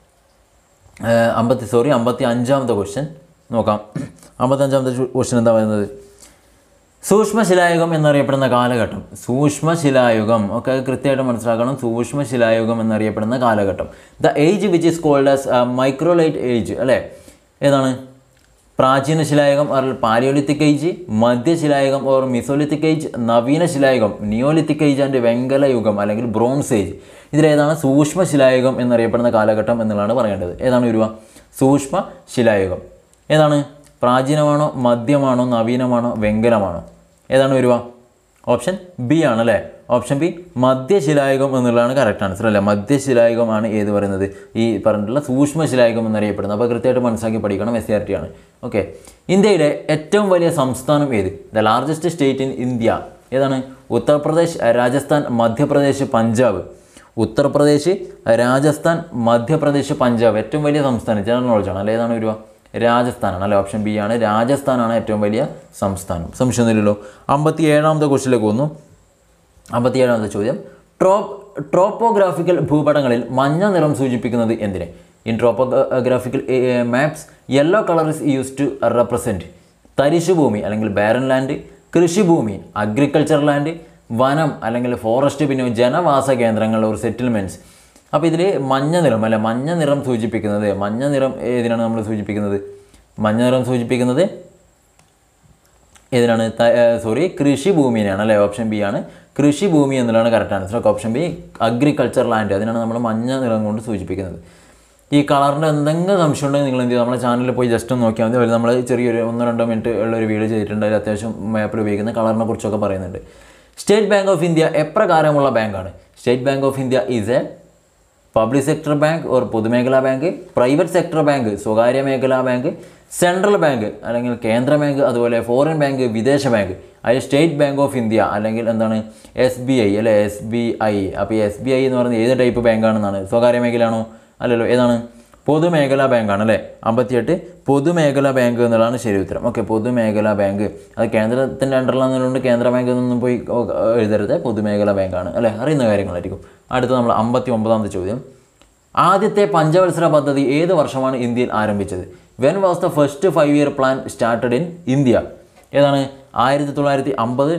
55ാമത്തെ ക്വസ്റ്റ്യൻ നോക്കാം. 55ാമത്തെ ക്വസ്റ്റ്യൻ എന്താ പറയുന്നത്? സൂക്ഷ്മശിലായുഗം എന്നറിയപ്പെടുന്ന കാലഘട്ടം. സൂക്ഷ്മശിലായുഗം, ഒക്കെ കൃത്യമായിട്ട് മനസ്സിലാക്കണം. സൂക്ഷ്മശിലായുഗം എന്നറിയപ്പെടുന്ന കാലഘട്ടം. The age which is called as microlith age. അല്ലേ, ഏതാണ്? പ്രാചീന ശിലായുഗം ഓർ പാലിയോലിത്തിക് ഏജ്, മധ്യശിലായുഗം ഓർ മിസോലിത്തിക് ഏജ്, നവീന ശിലായുഗം നിയോലിത്തിക് ഏജ് ആൻഡ് വെങ്കല യുഗം അല്ലെങ്കിൽ ബ്രോൺസ് ഏജ്. ഇതിലേതാണ് സൂക്ഷ്മശിലായുഗം എന്നറിയപ്പെടുന്ന കാലഘട്ടം എന്നുള്ളതാണ് പറയേണ്ടത്. ഏതാണ് വരിക? സൂക്ഷ്മശിലായുഗം ഏതാണ്? പ്രാചീനമാണോ, മധ്യമാണോ, നവീനമാണോ, വെങ്കലമാണോ? ഏതാണ് വരിക? ഓപ്ഷൻ ബി ആണല്ലേ. ഓപ്ഷൻ ബി, മധ്യശിലായുഗം എന്നുള്ളതാണ് കറക്റ്റ് ആൻസർ അല്ലേ? മധ്യശിലായുഗമാണ് ഏത് പറയുന്നത്? ഈ പറഞ്ഞിട്ടുള്ള സൂക്ഷ്മശിലായുഗം എന്നറിയപ്പെടുന്നത്. അപ്പോൾ കൃത്യമായിട്ട് മനസ്സിലാക്കി പഠിക്കണം. SCRT ആണ്. ഓക്കെ, ഇന്ത്യയിലെ ഏറ്റവും വലിയ സംസ്ഥാനം ഏത്? The largest state in India ഏതാണ്? ഉത്തർപ്രദേശ്, രാജസ്ഥാൻ, മധ്യപ്രദേശ്, പഞ്ചാബ്. ഉത്തർപ്രദേശ്, രാജസ്ഥാൻ, മധ്യപ്രദേശ്, പഞ്ചാബ്. ഏറ്റവും വലിയ സംസ്ഥാനം ജനറൽ നോളജാണ് അല്ലേ? ഏതാണ് വരിക? രാജസ്ഥാനാണ് അല്ലേ? ഓപ്ഷൻ ബി ആണ്. രാജസ്ഥാനാണ് ഏറ്റവും വലിയ സംസ്ഥാനം. സംശയമൊന്നുമില്ലല്ലോ. 57ാമത്തെ ക്വസ്റ്റ്യനിലേക്ക് പോകുന്നു. 57ാമത്തെ ചോദ്യം, ട്രോപ്പോഗ്രാഫിക്കൽ ഭൂപടങ്ങളിൽ മഞ്ഞ നിറം സൂചിപ്പിക്കുന്നത് എന്തിനെ? In topographical maps yellow colour is use to represent തരിശുഭൂമി അല്ലെങ്കിൽ ബാരൻ ലാൻഡ്, കൃഷിഭൂമി അഗ്രികൾച്ചർ ലാൻഡ്, വനം അല്ലെങ്കിൽ ഫോറസ്റ്റ്, പിന്നെ ജനവാസ കേന്ദ്രങ്ങൾ ഒരു സെറ്റിൽമെൻറ്റ്സ്. അപ്പോൾ ഇതിൽ മഞ്ഞ നിറം അല്ലെ, മഞ്ഞ നിറം സൂചിപ്പിക്കുന്നത്, മഞ്ഞ നിറം ഏതിനാണ് നമ്മൾ സൂചിപ്പിക്കുന്നത്? മഞ്ഞ നിറം സൂചിപ്പിക്കുന്നത് ഏതിനാണ്? കൃഷിഭൂമിയാണ് അല്ലേ? ഓപ്ഷൻ ബി ആണ് കൃഷിഭൂമി എന്നുള്ളതാണ് correct answer. Okay, option B agriculture land, അതിനാണ് നമ്മൾ മഞ്ഞ നിറം കൊണ്ട് സൂചിപ്പിക്കുന്നത്. ഈ കളറിൻ്റെ എന്തെങ്കിലും സംശയം ഉണ്ടെങ്കിൽ നിങ്ങൾ എന്ത് ചെയ്യുക, നമ്മുടെ ചാനലിൽ പോയി ജസ്റ്റ് ഒന്ന് നോക്കിയാൽ മതി. അതിൽ നമ്മൾ ചെറിയൊരു 1-2 മിനിറ്റ് ഉള്ളൊരു വീഡിയോ ചെയ്തിട്ടുണ്ട്. അതിൽ അത്യാവശ്യം മാപ്പിൽ ഉപയോഗിക്കുന്ന കളറിനെ കുറിച്ചൊക്കെ പറയുന്നുണ്ട്. സ്റ്റേറ്റ് ബാങ്ക് ഓഫ് ഇന്ത്യ എപ്രകാരമുള്ള ബാങ്കാണ്? State bank of India is a public sector bank or പൊതുമേഖലാ ബാങ്ക്, പ്രൈവറ്റ് സെക്ടർ ബാങ്ക് സ്വകാര്യ മേഖലാ ബാങ്ക്, സെൻട്രൽ ബാങ്ക് അല്ലെങ്കിൽ കേന്ദ്ര ബാങ്ക്, അതുപോലെ ഫോറിൻ ബാങ്ക് വിദേശ ബാങ്ക്. അതിൽ സ്റ്റേറ്റ് ബാങ്ക് ഓഫ് ഇന്ത്യ അല്ലെങ്കിൽ എന്താണ് SBI അല്ലേ? SBI. അപ്പോൾ ഈ SBI എന്ന് പറയുന്നത് ഏത് ടൈപ്പ് ബാങ്കാണെന്നാണ്? സ്വകാര്യ മേഖലയാണോ? അല്ലല്ലോ. ഏതാണ്? പൊതുമേഖലാ ബാങ്കാണ് അല്ലേ? 58 പൊതുമേഖലാ ബാങ്ക് എന്നുള്ളതാണ് ശരി ഉത്തരം. ഓക്കെ, പൊതുമേഖലാ ബാങ്ക്. അത് കേന്ദ്രത്തിൻ്റെ അണ്ടറിലാണെന്നുകൊണ്ട് കേന്ദ്ര ബാങ്ക് എന്നൊന്നും പോയി എഴുതരുത്, പൊതുമേഖലാ ബാങ്കാണ് അല്ലേ? അറിയുന്ന കാര്യങ്ങളായിരിക്കും. അടുത്ത നമ്മൾ 59ാമത്തെ ചോദ്യം. ആദ്യത്തെ പഞ്ചവത്സര പദ്ധതി ഏത് വർഷമാണ് ഇന്ത്യയിൽ ആരംഭിച്ചത്? When was the first 5-year plan started in India? ഏതാണ്? 1950,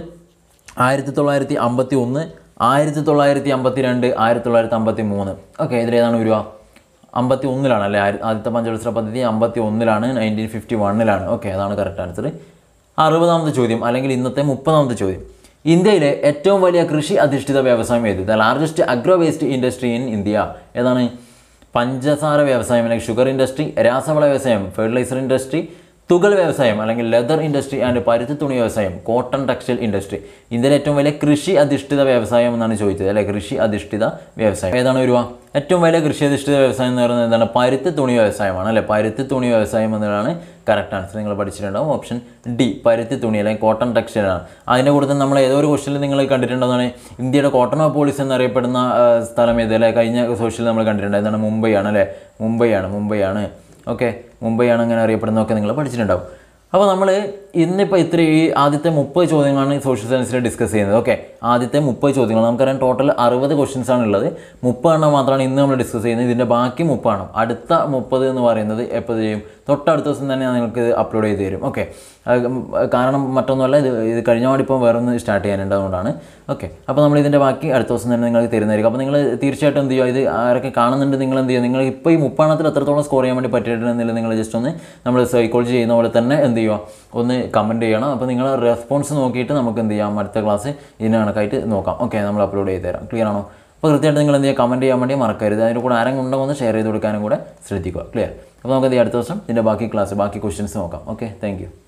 1951, 1952, 1953. ഓക്കെ, ഇതിലേതാണ് വരിക? 51-ലാണ് അല്ലേ? ആദ്യത്തെ പഞ്ചവത്സര പദ്ധതി 51-ലാണ്, 1951-ലാണ്. ഓക്കെ, അതാണ് കറക്റ്റ് ആൻസർ. 60ാമത്തെ ചോദ്യം അല്ലെങ്കിൽ ഇന്നത്തെ 30ാമത്തെ ചോദ്യം. ഇന്ത്യയിലെ ഏറ്റവും വലിയ കൃഷി അധിഷ്ഠിത വ്യവസായം ഏത്? The largest agro waste industry in India. ഏതാണ്? പഞ്ചസാര വ്യവസായം അല്ലെങ്കിൽ ഷുഗർ ഇൻഡസ്ട്രി, രാസവള വ്യവസായം ഫെർട്ടിലൈസർ ഇൻഡസ്ട്രി, തുകൽ വ്യവസായം അല്ലെങ്കിൽ ലെതർ ഇൻഡസ്ട്രി ആൻഡ് പരുത്തി തുണി വ്യവസായം കോട്ടൺ ടെക്സ്റ്റൈൽ ഇൻഡസ്ട്രി. ഇന്ത്യയിലെ ഏറ്റവും വലിയ കൃഷി അധിഷ്ഠിത വ്യവസായം എന്നാണ് ചോദിച്ചത് അല്ലേ? കൃഷി അധിഷ്ഠിത വ്യവസായം ഏതാണ് വരിക? ഏറ്റവും വലിയ കൃഷി അധിഷ്ഠിത വ്യവസായം എന്ന് പറയുന്നത് എന്താണ്? പരുത്തി തുണി വ്യവസായമാണ് അല്ലേ? പരുത്തി തുണി വ്യവസായം എന്നതാണ് കറക്റ്റ് ആൻസർ. നിങ്ങൾ പഠിച്ചിട്ടുണ്ടാവും. ഓപ്ഷൻ ഡി പരുത്തി തുണി അല്ലെങ്കിൽ കോട്ടൺ ടെക്സ്റ്റൈൽ ആണ്. അതിൻ്റെ കൂടെ തന്നെ നമ്മൾ ഏതോ ഒരു ക്വസ്റ്റനിൽ നിങ്ങൾ കണ്ടിട്ടുണ്ടെന്നാണ് ഇന്ത്യയുടെ കോട്ടൺ പോളിസ് എന്നറിയപ്പെടുന്ന സ്ഥലം ഏത് അല്ലേ? കഴിഞ്ഞ സോഷ്യൽ നമ്മൾ കണ്ടിട്ടുണ്ട്. എന്താണ്? മുംബൈ ആണ് അല്ലേ? മുംബൈയാണ്. ഓക്കെ, മുംബൈയാണ് അങ്ങനെ അറിയപ്പെടുന്നതൊക്കെ നിങ്ങൾ പഠിച്ചിട്ടുണ്ടാവും. അപ്പോൾ നമ്മൾ ഇന്നിപ്പോൾ ഈ ആദ്യത്തെ 30 ചോദ്യങ്ങളാണ് സോഷ്യൽ സയൻസിൽ ഡിസ്കസ് ചെയ്യുന്നത്. ഓക്കെ, ആദ്യത്തെ 30 ചോദ്യങ്ങൾ നമുക്കറിയാം. ടോട്ടൽ 60 ക്വസ്റ്റ്യൻസ് ആണ് ഉള്ളത്. 30 എണ്ണം മാത്രമാണ് ഇന്ന് നമ്മൾ ഡിസ്കസ് ചെയ്യുന്നത്. ഇതിൻ്റെ ബാക്കി 30 എണ്ണം അടുത്ത 30 എന്ന് പറയുന്നത് എപ്പോൾ ചെയ്യും? തൊട്ടടുത്ത ദിവസം തന്നെ ഞാൻ നിങ്ങൾക്ക് അപ്ലോഡ് ചെയ്ത് തരും. ഓക്കെ, കാരണം മറ്റൊന്നുമല്ല, ഇത് കഴിഞ്ഞ പാടിപ്പോൾ വേറൊന്ന് സ്റ്റാർട്ട് ചെയ്യാനുണ്ട്, അതുകൊണ്ടാണ്. ഓക്കെ, അപ്പോൾ നമ്മൾ ഇതിൻ്റെ ബാക്കി അടുത്ത ദിവസം തന്നെ നിങ്ങൾക്ക് തരുന്നതായിരിക്കും. അപ്പോൾ നിങ്ങൾ തീർച്ചയായിട്ടും എന്ത് ചെയ്യുക, ഇത് ആരൊക്കെ കാണുന്നുണ്ട് നിങ്ങൾ എന്ത് ചെയ്യുക, നിങ്ങൾ ഇപ്പോൾ ഈ 30 എണ്ണത്തിൽ എത്രത്തോളം സ്കോർ ചെയ്യാൻ വേണ്ടി പറ്റിയിട്ടുണ്ടെന്നില്ല നിങ്ങൾ ജസ്റ്റ് ഒന്ന് നമ്മൾ സൈക്കോളജി ചെയ്യുന്ന പോലെ തന്നെ എന്ത് ചെയ്യുക, ഒന്ന് കമൻറ്റ് ചെയ്യണം. അപ്പോൾ നിങ്ങളുടെ റെസ്പോൺസ് നോക്കിയിട്ട് നമുക്ക് എന്ത് ചെയ്യാം, അടുത്ത ക്ലാസ് ഇതിന് കണക്കായിട്ട് നോക്കാം. ഓക്കെ, നമ്മൾ അപ്ലോഡ് ചെയ്ത് തരാം. ക്ലിയർ ആണോ? അപ്പോൾ കൃത്യമായിട്ട് നിങ്ങൾ എന്ത് ചെയ്യുക, കമൻറ്റ് ചെയ്യാൻ വേണ്ടി മറക്കരുത്. അതിൻ്റെ കൂടെ ആരെങ്കിലും ഉണ്ടെങ്കിൽ ഒന്ന് ഷെയർ ചെയ്ത് കൊടുക്കാനും കൂടെ ശ്രദ്ധിക്കുക. ക്ലിയർ? അപ്പോൾ നമുക്ക് അടുത്ത ദിവസം ഇതിൻ്റെ ബാക്കി ക്വസ്റ്റ്യൻസ് നോക്കാം. Okay, thank U.